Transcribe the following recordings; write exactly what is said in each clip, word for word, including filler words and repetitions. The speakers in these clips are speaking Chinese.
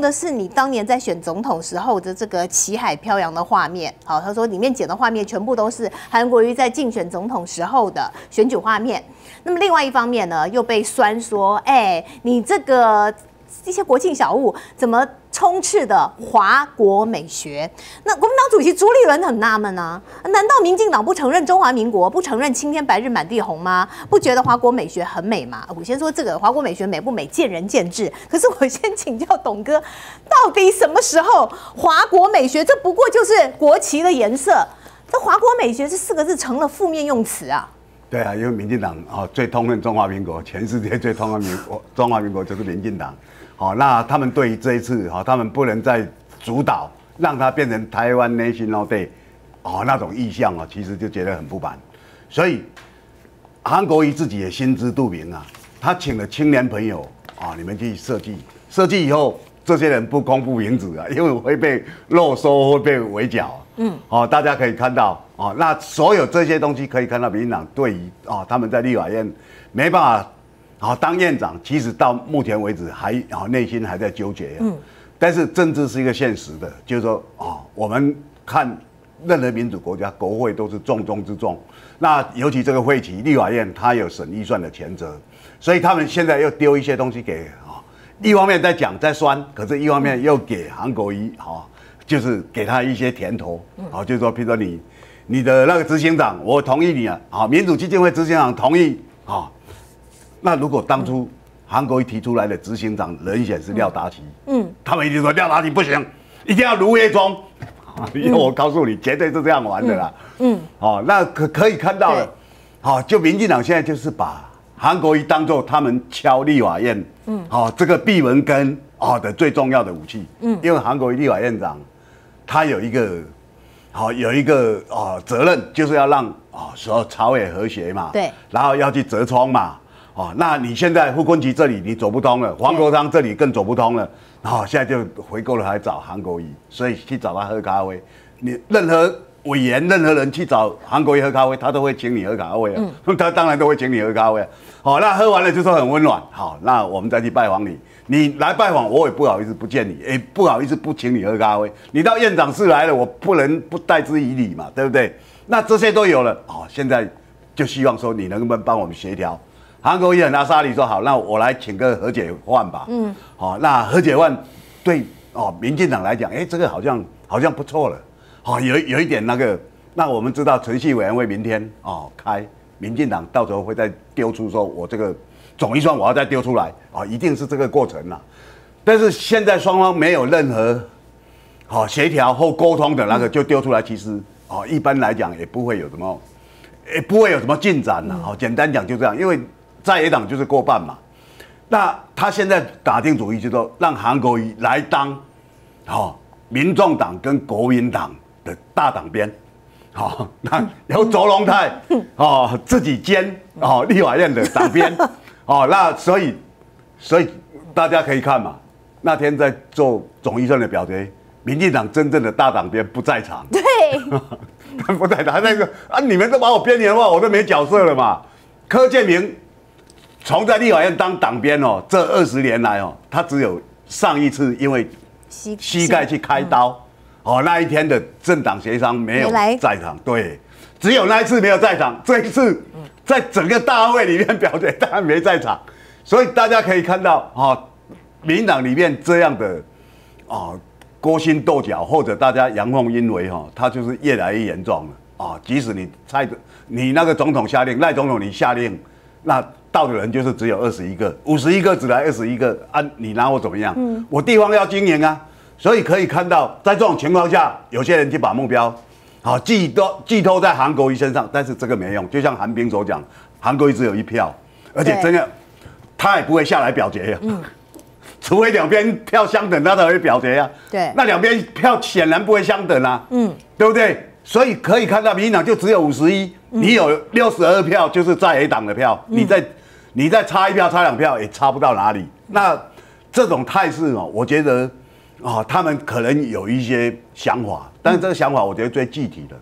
的是你当年在选总统时候的这个旗海飘扬的画面。好，他说里面剪的画面全部都是韩国瑜在竞选总统时候的选举画面。那么另外一方面呢，又被酸说，哎，你这个一些国庆小物怎么充斥的华国美学？那国民党主席朱立伦很纳闷啊，难道民进党不承认中华民国，不承认青天白日满地红吗？不觉得华国美学很美吗？我先说这个华国美学美不美，见仁见智。可是我先请教董哥，到底什么时候华国美学？这不过就是国旗的颜色，这华国美学这四个字成了负面用词啊。 对啊，因为民进党啊最痛恨中华民国，全世界最痛恨民国中华民国就是民进党。好，那他们对于这一次哈，他们不能再主导，让它变成台湾 National Day， 哦那种意向啊，其实就觉得很不满。所以韩国瑜自己也心知肚明啊，他请了青年朋友啊，你们去设计，设计以后，这些人不公布名字啊，因为会被漏收，会被围剿。嗯，哦，大家可以看到哦，那所有这些东西可以看到，民进党对于哦他们在立法院没办法。好，当院长，其实到目前为止还啊内心还在纠结。嗯，但是政治是一个现实的，就是说哦，我们看任何民主国家，国会都是重中之重。那尤其这个会期，立法院它有审预算的权责，所以他们现在又丢一些东西给啊，一方面在讲在酸，可是一方面又给韩国瑜啊，就是给他一些甜头。啊，就是说，譬如说你你的那个执行长，我同意你啊，啊，民主基金会执行长同意啊。那如果当初韩国瑜提出来的执行长人选是廖达奇，嗯，他们一定说廖达奇不行，一定要卢业忠。因为我告诉你，绝对是这样玩的啦。嗯，哦，那可可以看到了，好，就民进党现在就是把韩国瑜当作他们敲立法院，嗯，好，这个闭门羹哦的最重要的武器。嗯，因为韩国瑜立法院长，他有一个。好，有一个哦责任，就是要让哦所有朝野和谐嘛，对，然后要去折冲嘛，哦，那你现在傅昆萁这里你走不通了，黄国昌这里更走不通了，然后现在就回过头来找韩国瑜，所以去找他喝咖啡。你任何委员、任何人去找韩国瑜喝咖啡，他都会请你喝咖啡啊，嗯、他当然都会请你喝咖啡、啊。好，那喝完了就说很温暖，好，那我们再去拜访你。你来拜访我，也不好意思不见你，也不好意思不请你喝咖啡。你到院长室来了，我不能不待之以礼嘛，对不对？那这些都有了，哦，现在就希望说你能不能帮我们协调。韩国瑜很阿莎里说好，那我来请个和解饭吧。嗯，好，那和解饭对哦，民进党来讲，哎，这个好像好像不错了，好，有有一点那个。那我们知道程序委员会明天哦开，民进党到时候会再丢出说我这个。总预算我要再丢出来啊，一定是这个过程啦。但是现在双方没有任何好协调或沟通的那个就丢出来，其实啊一般来讲也不会有什么，也不会有什么进展啦。好，简单讲就这样，因为在野党就是过半嘛。那他现在打定主意，就说让韩国瑜来当好民众党跟国民党的大党鞭。好，那由卓荣泰哦自己兼哦立法院的党鞭。哦，那所以，所以大家可以看嘛，那天在做总预算的表决，民进党真正的大党鞭不在场， 对， 他不在场，那个啊，你们都把我边缘化，我都没角色了嘛。柯建铭从在立法院当党鞭哦，这二十年来哦，他只有上一次因为膝盖去开刀，嗯、哦，那一天的政党协商没有在场，对，只有那一次没有在场，这一次。嗯在整个大会里面表决，当然没在场，所以大家可以看到，哦，民党里面这样的，哦，勾心斗角或者大家阳奉阴违，哈，它就是越来越严重了，啊，即使你蔡，你那个总统下令，赖总统你下令，那到的人就是只有二十一个，五十一个只来二十一个，啊，你拿我怎么样？嗯，我地方要经营啊，所以可以看到，在这种情况下，有些人就把目标。好，寄托寄托在韩国瑜身上，但是这个没用。就像韩冰所讲，韩国瑜只有一票，而且真的他也不会下来表决呀。嗯，除非两边票相等，他才会表决呀。对，那两边票显然不会相等啊。嗯，对不对？所以可以看到，民进党就只有五十一，你有六十二票，就是在野党的票，嗯、你再你再差一票、差两票也差不到哪里。那这种态势哦，我觉得。啊、哦，他们可能有一些想法，但是这个想法我觉得最具体的，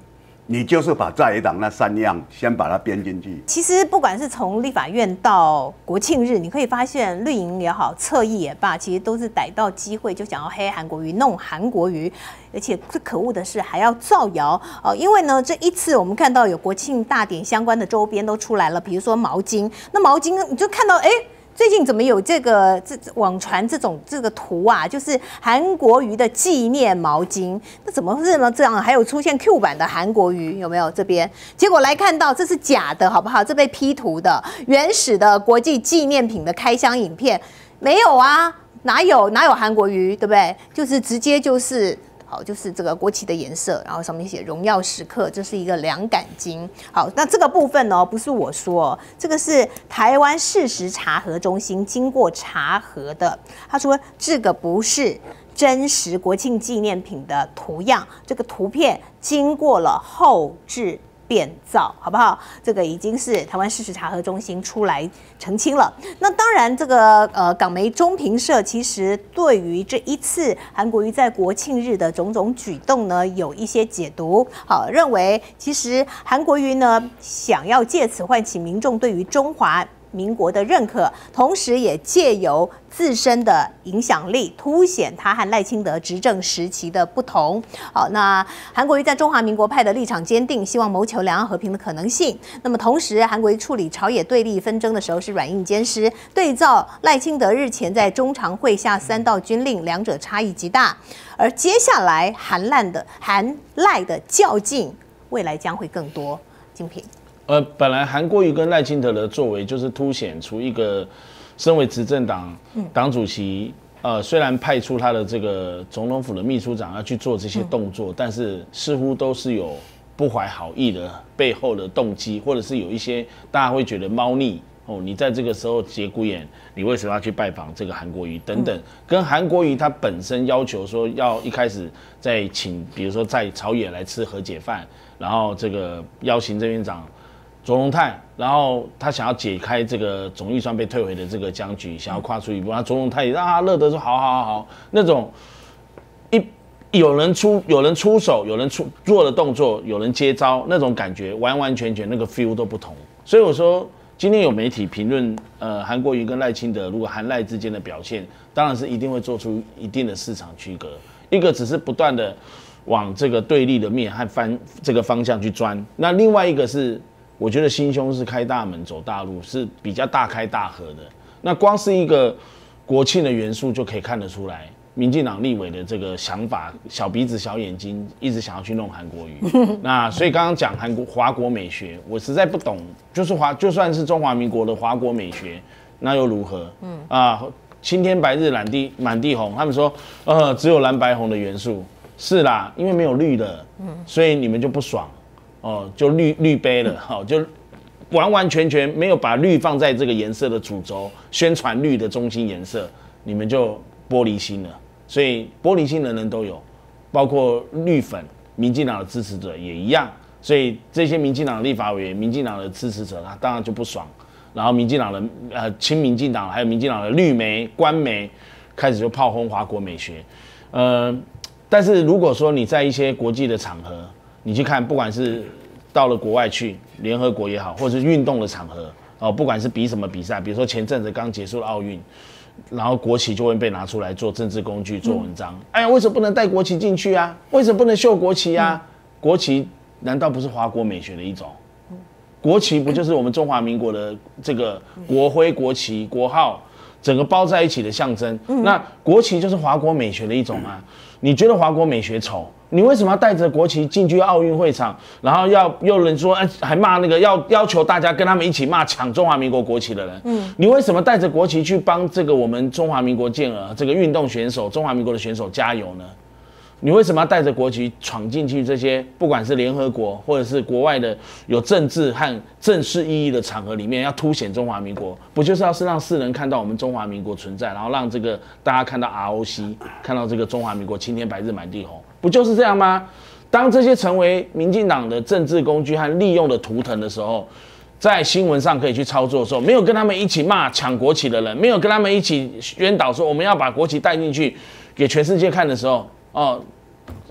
你就是把在野党那三样先把它编进去。 其实不管是从立法院到国庆日，你可以发现绿营也好，侧翼也罢，其实都是逮到机会就想要黑韩国瑜、弄韩国瑜，而且最可恶的是还要造谣哦。因为呢，这一次我们看到有国庆大典相关的周边都出来了，比如说毛巾，那毛巾你就看到哎。最近怎么有这个这网传这种这个图啊？就是韩国瑜的纪念毛巾，那怎么是呢？这样还有出现 Q 版的韩国瑜有没有？这边结果来看到这是假的，好不好？这被 P 图的原始的国际纪念品的开箱影片没有啊？哪有哪有韩国瑜？对不对？就是直接就是。好，就是这个国旗的颜色，然后上面写荣耀时刻，这是一个凉感巾。好，那这个部分呢，不是我说，这个是台湾事实查核中心经过查核的，他说这个不是真实国庆纪念品的图样，这个图片经过了后制变造，好不好？这个已经是台湾事实查核中心出来澄清了。那当然，这个呃港媒中评社其实对于这一次韩国瑜在国庆日的种种举动呢，有一些解读。好，认为其实韩国瑜呢想要借此唤起民众对于中华民国的认可，同时也借由自身的影响力，凸显他和赖清德执政时期的不同。好，那韩国瑜在中华民国派的立场坚定，希望谋求两岸和平的可能性。那么同时，韩国瑜处理朝野对立纷争的时候是软硬兼施，对照赖清德日前在中常会下三道军令，两者差异极大。而接下来韩赖的韩赖的较劲，未来将会更多。精品。 呃，本来韩国瑜跟赖清德的作为，就是凸显出一个身为执政党党主席，呃，虽然派出他的这个总统府的秘书长要去做这些动作，嗯、但是似乎都是有不怀好意的背后的动机，或者是有一些大家会觉得猫腻哦，你在这个时候节骨眼，你为什么要去拜访这个韩国瑜等等，嗯、跟韩国瑜他本身要求说要一开始在请，比如说在朝野来吃和解饭，然后这个邀行政院长卓荣泰，然后他想要解开这个总预算被退回的这个僵局，想要跨出一步，那卓荣泰也让他乐得说好好好好，那种一有人出有人出手，有人出做的动作，有人接招，那种感觉完完全全那个 feel 都不同。所以我说，今天有媒体评论，呃，韩国瑜跟赖清德如果韩赖之间的表现，当然是一定会做出一定的市场区隔，一个只是不断的往这个对立的面和方这个方向去钻，那另外一个是。我觉得心胸是开大门走大路，是比较大开大合的。那光是一个国庆的元素就可以看得出来，民进党立委的这个想法，小鼻子小眼睛，一直想要去弄韩国瑜。那所以刚刚讲韩国华国美学，我实在不懂，就是华就算是中华民国的华国美学，那又如何？嗯啊，青天白日满地满地红，他们说呃只有蓝白红的元素，是啦，因为没有绿的，所以你们就不爽。哦，就绿绿杯了，好、哦，就完完全全没有把绿放在这个颜色的主轴，宣传绿的中心颜色，你们就玻璃心了。所以玻璃心的人都有，包括绿粉、民进党的支持者也一样。所以这些民进党的立法委员、民进党的支持者，他当然就不爽。然后民进党的呃亲民进党，还有民进党的绿媒、官媒，开始就炮轰华国美学。呃，但是如果说你在一些国际的场合，你去看，不管是到了国外去，联合国也好，或者是运动的场合，哦，不管是比什么比赛，比如说前阵子刚结束的奥运，然后国旗就会被拿出来做政治工具、做文章。嗯、哎呀，为什么不能带国旗进去啊？为什么不能秀国旗啊？嗯、国旗难道不是华国美学的一种？国旗不就是我们中华民国的这个国徽、国旗、国号，整个包在一起的象征？嗯、那国旗就是华国美学的一种啊。你觉得华国美学丑？你为什么要带着国旗进去奥运会场？然后要有人说，哎，还骂那个要要求大家跟他们一起骂抢中华民国国旗的人。嗯，你为什么带着国旗去帮这个我们中华民国健儿这个运动选手、中华民国的选手加油呢？你为什么要带着国旗闯进去这些不管是联合国或者是国外的有政治和正式意义的场合里面，要凸显中华民国？不就是要是让世人看到我们中华民国存在，然后让这个大家看到 R O C， 看到这个中华民国青天白日满地红，不就是这样吗？当这些成为民进党的政治工具和利用的图腾的时候，在新闻上可以去操作的时候，没有跟他们一起骂抢国旗的人，没有跟他们一起宣导说我们要把国旗带进去给全世界看的时候，哦，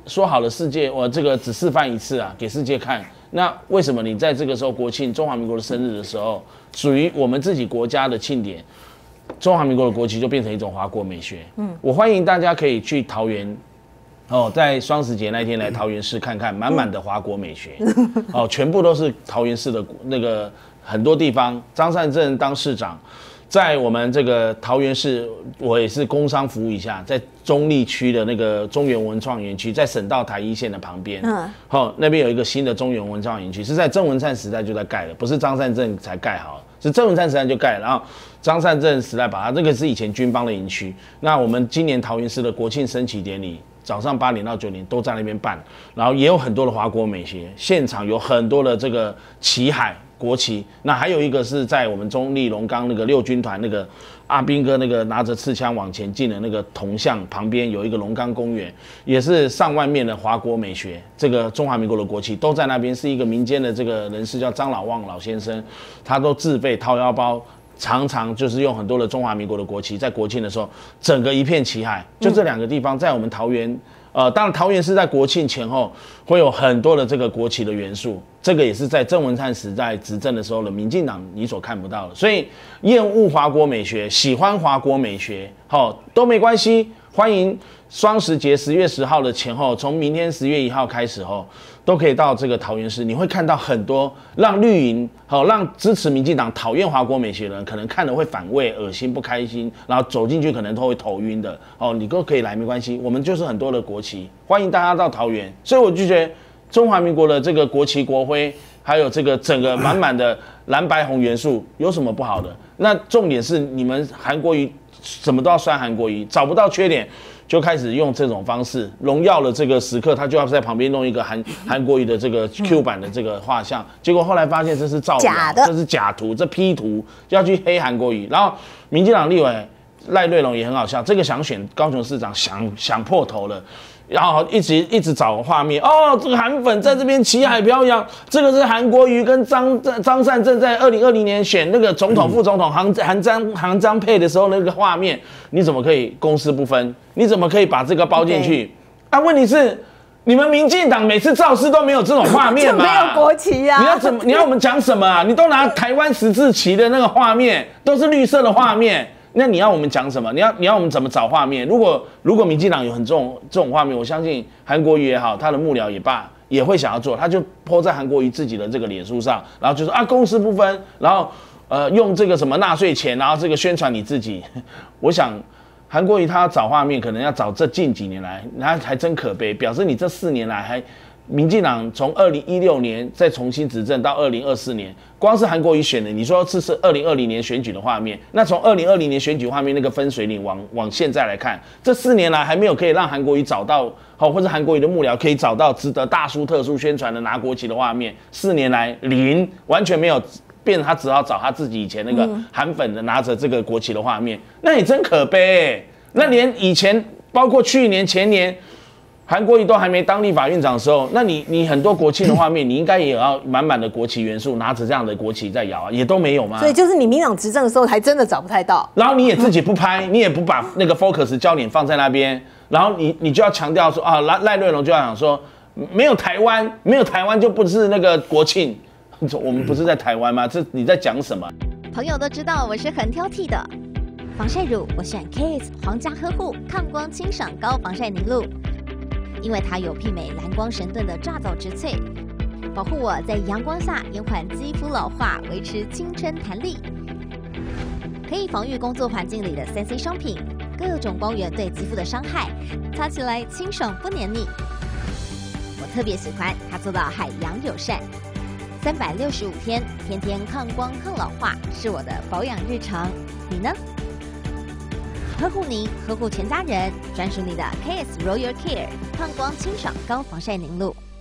说好了世界，我这个只示范一次啊，给世界看。那为什么你在这个时候国庆中华民国的生日的时候，属于我们自己国家的庆典，中华民国的国旗就变成一种华国美学？嗯，我欢迎大家可以去桃园。哦，在双十节那天来桃园市看看，满满的华国美学，哦，全部都是桃园市的那个很多地方。张善政当市长，在我们这个桃园市，我也是工商服务一下，在中立区的那个中原文创园区，在省道台一线的旁边，嗯，好，那边有一个新的中原文创园区，是在郑文灿时代就在盖了，不是张善政才盖好，是郑文灿时代就盖了，然后张善政时代把它，这个是以前军帮的营区。那我们今年桃园市的国庆升旗典礼。早上八点到九点都在那边办，然后也有很多的华国美学，现场有很多的这个旗海国旗。那还有一个是在我们中立龙岗那个六军团那个阿兵哥那个拿着刺枪往前进的那个铜像旁边有一个龙岗公园，也是上万面的华国美学。这个中华民国的国旗都在那边，是一个民间的这个人士叫张老旺老先生，他都自费掏腰包。常常就是用很多的中华民国的国旗，在国庆的时候，整个一片旗海，就这两个地方，在我们桃园，呃，当然桃园是在国庆前后会有很多的这个国旗的元素，这个也是在郑文灿时代执政的时候的民进党你所看不到的，所以厌恶华国美学，喜欢华国美学，好、哦、都没关系，欢迎双十节十月十号的前后，从明天十月一号开始后。都可以到这个桃园市，你会看到很多让绿营好、让支持民进党、讨厌华国美学的人，可能看了会反胃、恶心、不开心，然后走进去可能都会头晕的哦。你都可以来，没关系，我们就是很多的国旗，欢迎大家到桃园。所以我就觉得中华民国的这个国旗、国徽，还有这个整个满满的蓝白红元素，有什么不好的？那重点是你们韩国瑜什么都要酸韩国瑜，找不到缺点。就开始用这种方式荣耀了这个时刻，他就要在旁边弄一个韩韩国瑜的这个 Q 版的这个画像，结果后来发现这是造假的，这是假图，这 P 图就要去黑韩国瑜。然后民进党立委赖瑞隆也很好笑，这个想选高雄市长想想破头了。然后一直一直找画面哦，这个韩粉在这边旗海飘扬，这个是韩国瑜跟张张善政在二零二零年选那个总统、副总统韩韩张韩张配的时候那个画面，你怎么可以公私不分？你怎么可以把这个包进去？啊，问题是你们民进党每次造势都没有这种画面嘛？ 没有国旗啊！ 你要怎么？你要我们讲什么啊？你都拿台湾十字旗的那个画面，都是绿色的画面。那你要我们讲什么？你要你要我们怎么找画面？如果如果民进党有很这种这种画面，我相信韩国瑜也好，他的幕僚也罢，也会想要做，他就po在韩国瑜自己的这个脸书上，然后就说啊公私不分，然后呃用这个什么纳税钱，然后这个宣传你自己。我想韩国瑜他要找画面，可能要找这近几年来，他还真可悲，表示你这四年来还。民进党从二零一六年再重新执政到二零二四年，光是韩国瑜选的，你说这是二零二零年选举的画面，那从二零二零年选举画面那个分水岭往往现在来看，这四年来还没有可以让韩国瑜找到，好或者韩国瑜的幕僚可以找到值得大书特书宣传的拿国旗的画面，四年来零，完全没有，变成他只好找他自己以前那个韩粉的拿着这个国旗的画面，那也真可悲、欸。那连以前包括去年前年。韩国瑜都还没当立法院长的时候，那你你很多国庆的画面，你应该也要满满的国旗元素，拿着这样的国旗在摇啊，也都没有吗？ 所以就是你民党执政的时候，还真的找不太到。 然后你也自己不拍，你也不把那个 focus 焦点放在那边，然后你你就要强调说啊，赖赖瑞隆就要讲说，没有台湾，没有台湾就不是那个国庆，我们不是在台湾吗？这你在讲什么？ 朋友都知道我是很挑剔的，防晒乳我选 Kiss 皇家呵护抗光清爽高防晒凝露。因为它有媲美蓝光神盾的抓藻植萃，保护我在阳光下延缓肌肤老化，维持青春弹力。可以防御工作环境里的三 C 商品，各种光源对肌肤的伤害，擦起来清爽不黏腻。我特别喜欢它做到海洋友善，三百六十五天，天天抗光抗老化，是我的保养日常。你呢？呵护您，呵护全家人，专属你的 K S Royal Care 抗光清爽高防晒凝露。